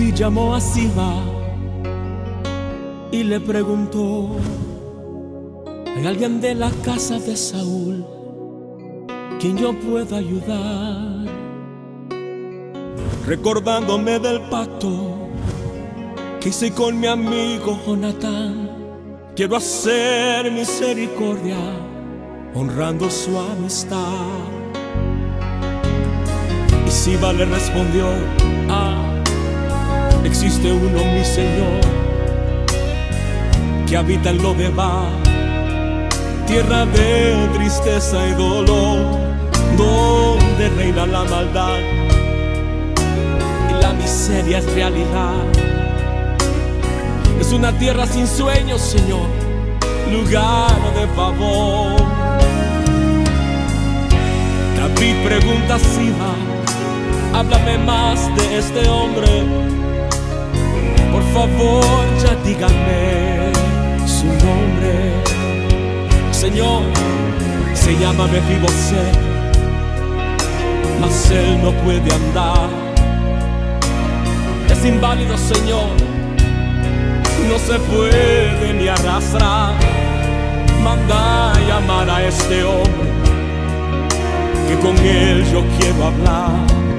David llamó a Siba y le preguntó: ¿hay alguien de la casa de Saúl quien yo pueda ayudar? Recordándome del pacto que hice con mi amigo Jonatán, quiero hacer misericordia honrando su amistad. Y Siba le respondió: existe uno, mi Señor, que habita en Lodebar, tierra de tristeza y dolor, donde reina la maldad y la miseria es realidad. Es una tierra sin sueños, Señor, lugar de favor. David pregunta a Siba: háblame más de este hombre, por favor, ya díganme su nombre. Señor, se llama Mefibosé, mas él no puede andar. Es inválido, Señor, no se puede ni arrastrar. Manda a llamar a este hombre, que con él yo quiero hablar.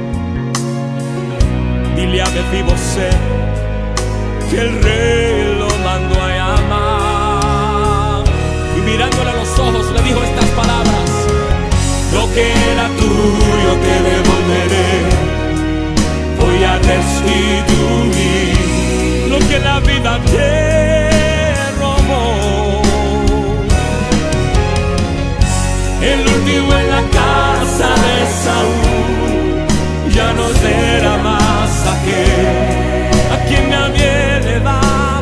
Dile a Mefibosé que el rey lo mandó a llamar. Y mirándole a los ojos le dijo estas palabras: lo que era tuyo te devolveré, voy a restituir lo que la vida te robó. El último en la casa de Saúl ya no será más aquel a quien nadie le da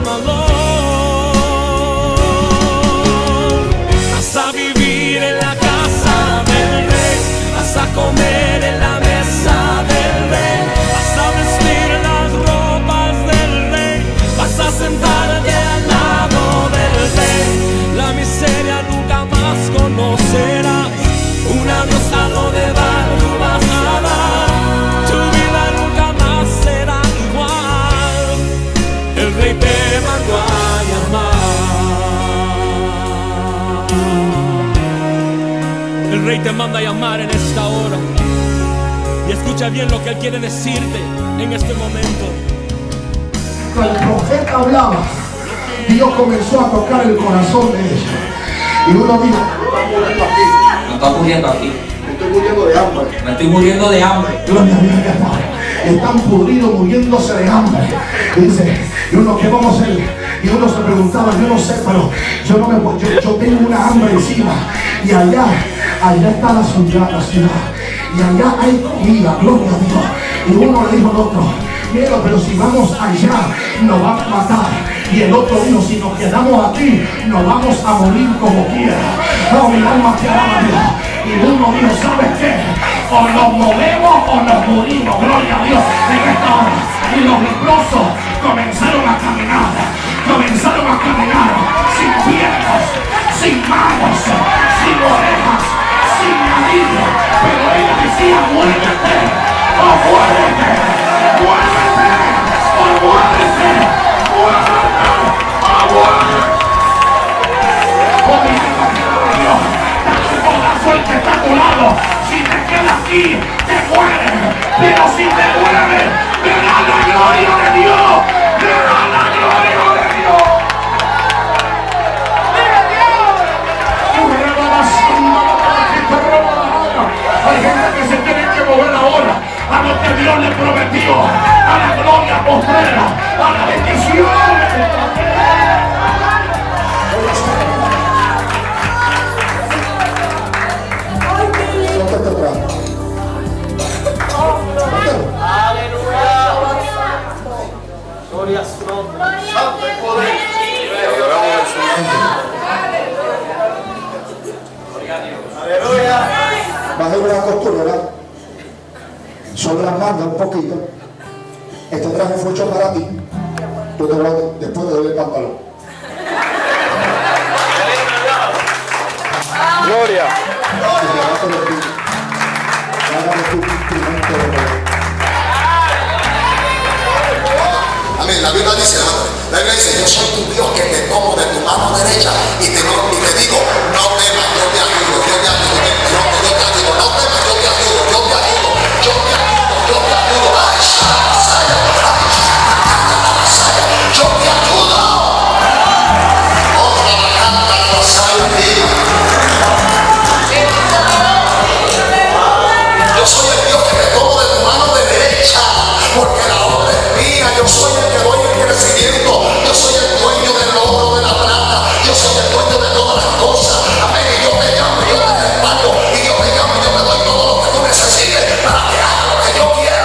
valor. Vas a vivir en la casa del rey, vas a comer en la mesa del rey, vas a vestir las ropas del rey, vas a sentarte al lado del rey. La miseria nunca más conocerás, un adiós a lo de dar tú vas a dar. Tu vida nunca más será igual, el rey te mandó a llamar. El rey te manda a llamar en esta hora. Y escucha bien lo que él quiere decirte en este momento. Cuando el profeta hablaba, Dios comenzó a tocar el corazón de ellos. Y uno dijo: no está muriendo aquí. Me estoy muriendo de hambre. Me estoy muriendo de hambre. Gloria a Dios, mi hermano. Están pudridos muriéndose de hambre. Y dice, y uno, ¿qué vamos a hacer? Y uno se preguntaba, yo no sé, pero yo tengo una hambre encima. Y allá está la ciudad. Y allá hay comida, gloria a Dios. Y uno le dijo al otro: mira, pero si vamos allá, nos van a matar. Y el otro dijo: si nos quedamos aquí, nos vamos a morir como quiera. No, mi alma te alaba a Dios. Y uno dijo: ¿sabes qué? O nos movemos o nos morimos, gloria a Dios, en esta hora. Y los leprosos comenzaron a caminar sin piernas, sin manos, sin orejas, sin nariz. Pero ella decía: muévete, o muévete, muévete, o muévete, muévete, o muévete. Que está a tu lado, si te quedas aquí te mueres, pero si te mueres verás la gloria de Dios, verás la gloria de Dios. Hay gente que se tiene que mover ahora a lo que Dios le prometió, a la gloria postrera, a la bendición. Gloria a su nombre. Santo y poder. Aleluya. Bajemos la costura, sobre las mangas un poquito. Este traje fue hecho para ti. Tú te vas después de doble pantalón. Gloria. Hágame tu instrumento de poder. La Biblia dice, yo soy tu Dios que te tomo de tu mano derecha y te digo, no temas, yo te ayudo, yo te ayudo, yo te ayudo, no temas, yo te ayudo, yo te ayudo, yo te ayudo, yo te ayudo, yo te ayudo. Otra la canta la basaya en ti. Yo soy el Dios que te tomo de tu mano derecha, porque la obra es mía. Yo soy el que doy el crecimiento. Yo soy el dueño del oro, de la plata. Yo soy el dueño de todas las cosas. Amén. Y yo te llamo, yo te respaldo. Y yo te llamo, yo te doy todo lo que tú necesites para que hagas lo que yo quiero.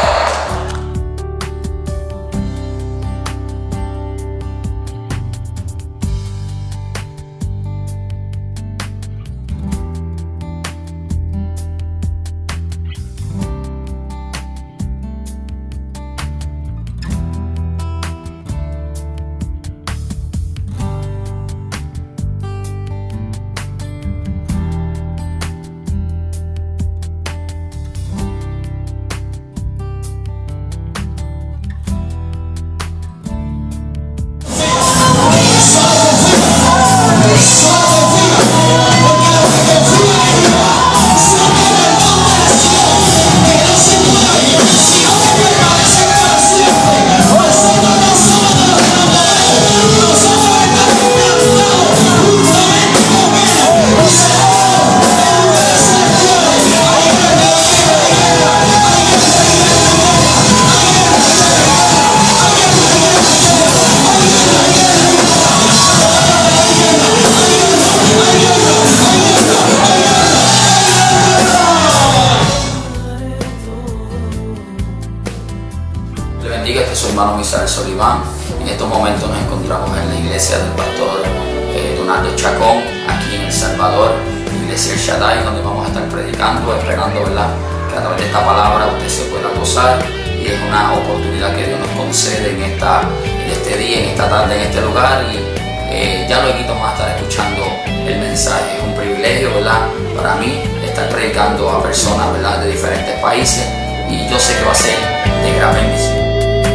Hermano Misael Soliván. En estos momentos nos encontramos en la iglesia del pastor Donaldo Chacón, aquí en El Salvador, iglesia El Shaddai, donde vamos a estar predicando, esperando, ¿verdad?, que a través de esta palabra usted se pueda gozar, y es una oportunidad que Dios nos concede en este día, en esta tarde, en este lugar, y ya luego vamos a estar escuchando el mensaje. Es un privilegio, ¿verdad?, para mí estar predicando a personas, ¿verdad?, de diferentes países, y yo sé que va a ser de gran bendición.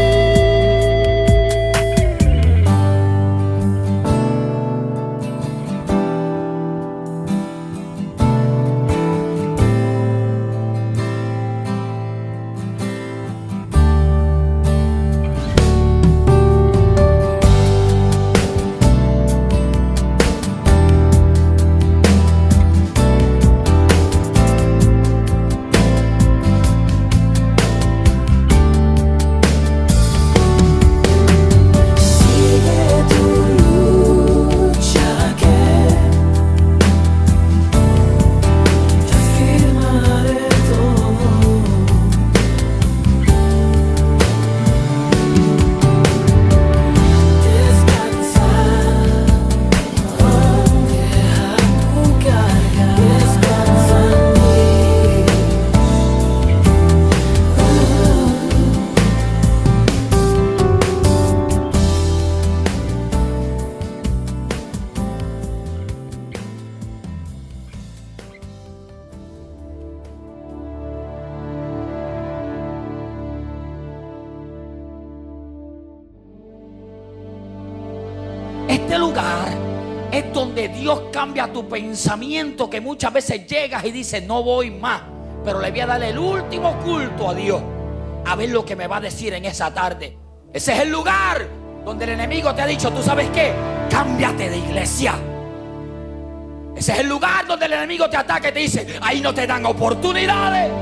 Este lugar es donde Dios cambia tu pensamiento, que muchas veces llegas y dices no voy más, pero le voy a dar el último culto a Dios, a ver lo que me va a decir en esa tarde. Ese es el lugar donde el enemigo te ha dicho, ¿tú sabes qué? Cámbiate de iglesia. Ese es el lugar donde el enemigo te ataca y te dice, ahí no te dan oportunidades,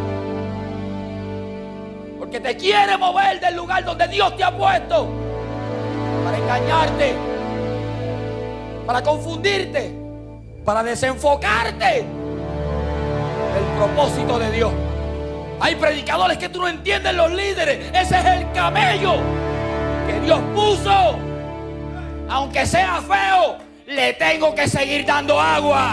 porque te quiere mover del lugar donde Dios te ha puesto, para engañarte, para confundirte, para desenfocarte del propósito de Dios. Hay predicadores que tú no entiendes, los líderes. Ese es el camello que Dios puso. Aunque sea feo, le tengo que seguir dando agua.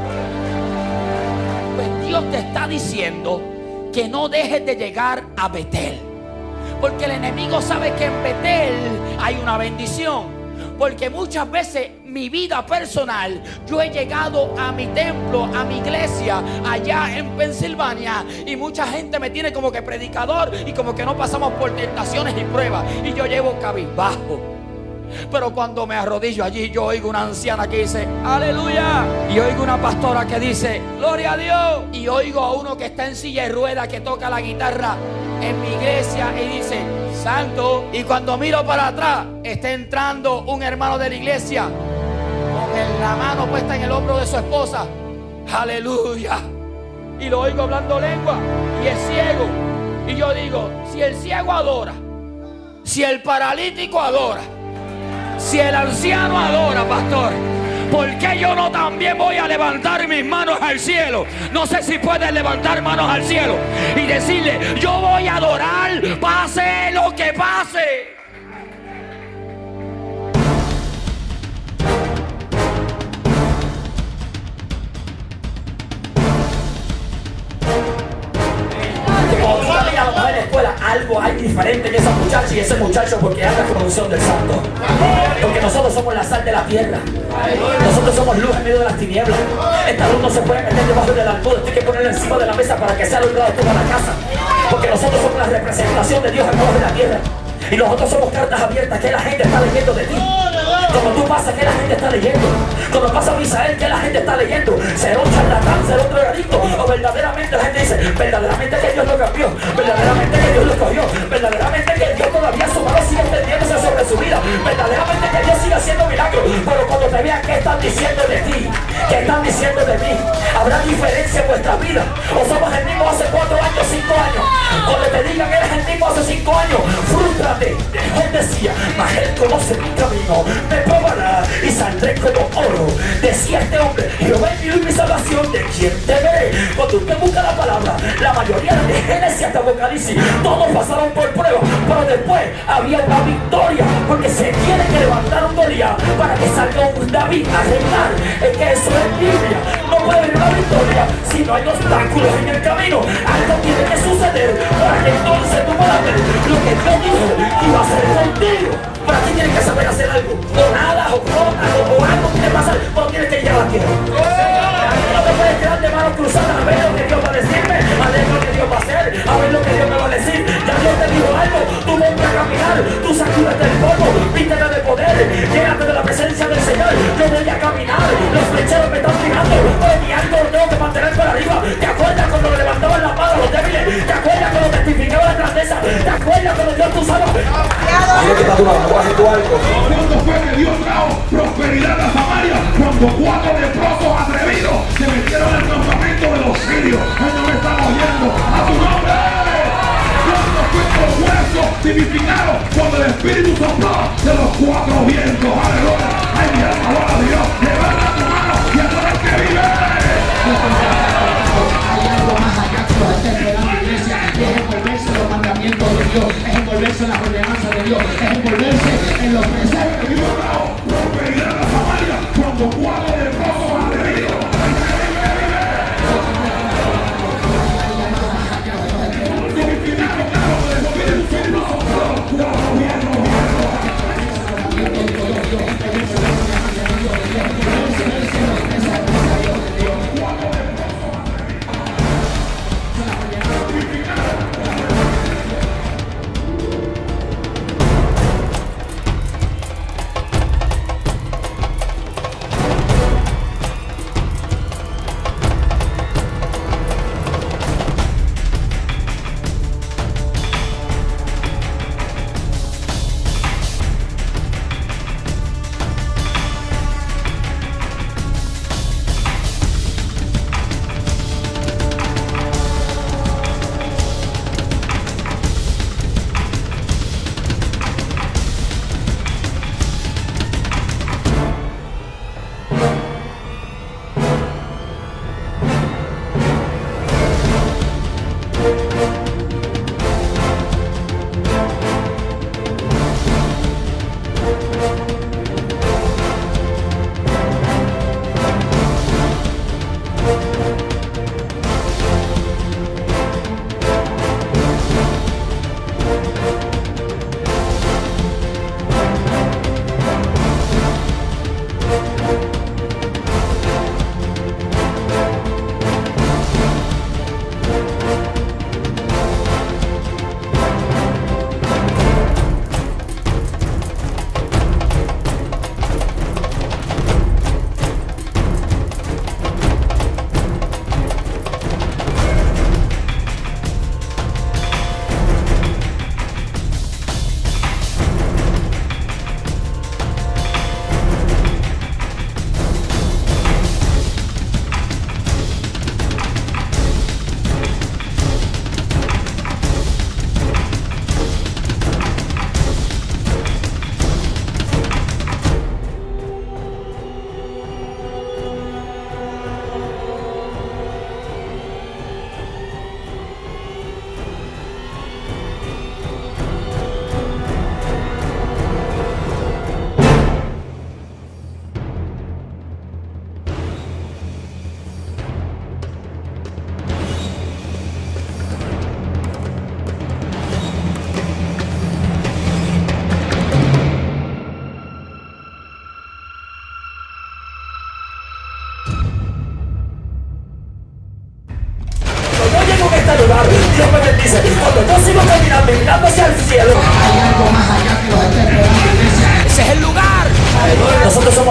Pues Dios te está diciendo que no dejes de llegar a Betel, porque el enemigo sabe que en Betel hay una bendición. Porque muchas veces mi vida personal, yo he llegado a mi templo, a mi iglesia allá en Pensilvania, y mucha gente me tiene como que predicador y como que no pasamos por tentaciones y pruebas, y yo llevo cabizbajo. Pero cuando me arrodillo allí, yo oigo una anciana que dice aleluya, y oigo una pastora que dice gloria a Dios, y oigo a uno que está en silla de ruedas que toca la guitarra en mi iglesia y dice santo. Y cuando miro para atrás, está entrando un hermano de la iglesia con la mano puesta en el hombro de su esposa, aleluya, y lo oigo hablando lengua, y es ciego. Y yo digo, si el ciego adora, si el paralítico adora, si el anciano adora, pastor, ¿por qué yo no también voy a levantar mis manos al cielo? No sé si puedes levantar manos al cielo y decirle, yo voy a adorar, pase lo que pase. Cuando tú también a la mujer en la escuela, algo hay diferente en esa muchacha y ese muchacho, porque anda con la unción del santo. Porque nosotros somos la sal de la tierra. Nosotros somos luz en medio de las tinieblas. Esta luz no se puede meter debajo del alcohol. Tienes que ponerla encima de la mesa para que sea alumbrado toda la casa. Porque nosotros somos la representación de Dios en medio de la tierra. Y nosotros somos cartas abiertas que la gente está leyendo de ti. Cuando tú pasas, que la gente está leyendo. Cuando pasa Misael, que la gente está leyendo. ¿Será un charlatán? ¿Será un drogadicto? O verdaderamente la gente dice, verdaderamente que Dios lo cambió, verdaderamente que Dios lo cogió, verdaderamente que Dios todavía su mano sigue extendiéndose sobre su vida, verdaderamente que Dios sigue haciendo milagros. Pero cuando te vean, ¿qué están diciendo de ti? ¿Qué están diciendo de mí? ¿Habrá diferencia en vuestra vida? ¿O somos el mismo hace 4 años, 5 años? Cuando te digan que eres el mismo hace 5 años, frústrate. Él decía, mas él conoce mi camino, me probará y saldré como oro. Decía este hombre, Jehová es mi luz y mi salvación, ¿de quién temeré? Cuando usted busca la palabra, la mayoría de Génesis hasta Apocalipsis, todos pasaron por prueba, pero después había una victoria, porque se tiene que levantar un Goliat para que salga un David a reinar. Es que eso es Biblia. No puede haber una victoria si no hay obstáculos en el camino. Algo tiene que suceder para que entonces tú puedas ver lo que Dios dijo que iba a hacer contigo. Para ti tienes que saber hacer algo, o nada, o flota, o algo tiene que pasar, pero tienes que ir a la tierra. No te puedes quedar de manos cruzadas a ver lo que Dios va a decirme, a ver lo que Dios va a hacer, a ver lo que Dios me va a decir. Ya Dios te dijo algo, tú vente a caminar, tú sacúdete el polvo, vístete de poder, llénate de la presencia del Señor. Yo voy a caminar, los flecheros me están tirando, pero mi algo lo tengo que mantener para arriba. ¿Te acuerdas cuando le levantaban la mano a los débiles? ¿Te acuerdas cuando testificaba la grandeza? ¿Te acuerdas cuando Dios te usaba? Cuando fue que Dios trajo prosperidad a Samaria, cuando 4 leprosos atrevidos se metieron en el campamento de los sirios. Ay, no me están oyendo. A tu nombre. Cuando fue que los huesos significaron cuando el Espíritu sopló de los 4 vientos. Aleluya. Ay, mi alma adora a Dios. Levanta tu mano y adora al que vive. Hay algo más allá que los está esperando, iglesia. Es envolverse en los mandamientos de Dios, es envolverse en las ordenanzas de Dios, es envolverse en los preceptos. Dios trajo prosperidad a Samaria cuando 4 leprosos atrevidos.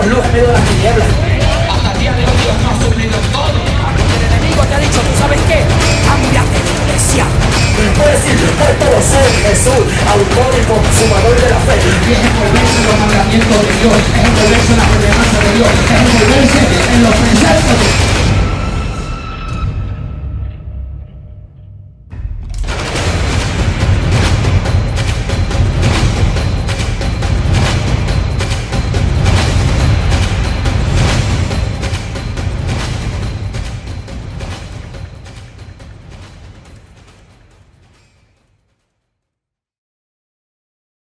somos luz en medio de las tinieblas. Hasta el día de hoy Dios nos ha suplido todo. Porque el enemigo te ha dicho, ¿tú sabes qué? Cámbiate de iglesia. Puedes decir, pues todo soy Jesús, autor y consumador de la fe. Y es envolverse en los mandamientos de Dios, es envolverse en la ordenanza de Dios, es envolverse en los preceptos de Dios.